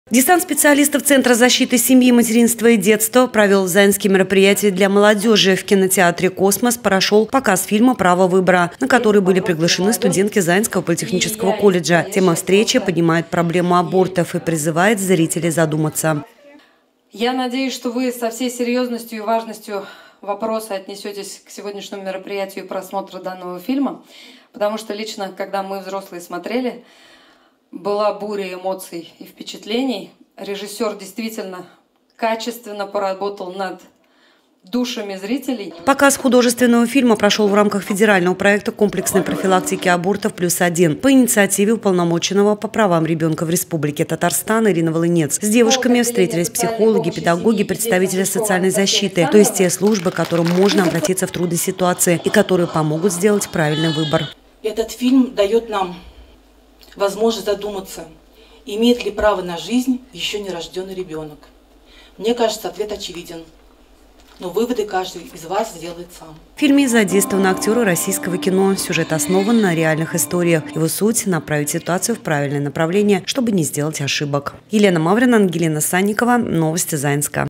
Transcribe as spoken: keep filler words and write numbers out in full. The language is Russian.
Десант специалистов Центра защиты семьи, материнства и детства провел в Заинске мероприятие для молодежи. В кинотеатре «Космос» прошел показ фильма «Право выбора», на который были приглашены студентки Заинского политехнического колледжа. Тема встречи поднимает проблему абортов и призывает зрителей задуматься. Я надеюсь, что вы со всей серьезностью и важностью вопроса отнесетесь к сегодняшнему мероприятию и просмотру данного фильма, потому что лично, когда мы, взрослые, смотрели, была буря эмоций и впечатлений. Режиссер действительно качественно поработал над душами зрителей. Показ художественного фильма прошел в рамках федерального проекта комплексной профилактики абортов «Плюс один» по инициативе уполномоченного по правам ребенка в Республике Татарстан Ирины Волынец. С девушками встретились психологи, педагоги, представители социальной защиты, то есть те службы, к которым можно обратиться в трудной ситуации и которые помогут сделать правильный выбор. Этот фильм дает нам возможность задуматься, имеет ли право на жизнь еще нерожденный ребенок. Мне кажется, ответ очевиден, но выводы каждый из вас сделает сам. В фильме задействованы актеры российского кино. Сюжет основан на реальных историях. Его суть – направить ситуацию в правильное направление, чтобы не сделать ошибок. Елена Маврина, Ангелина Санникова. Новости Заинска.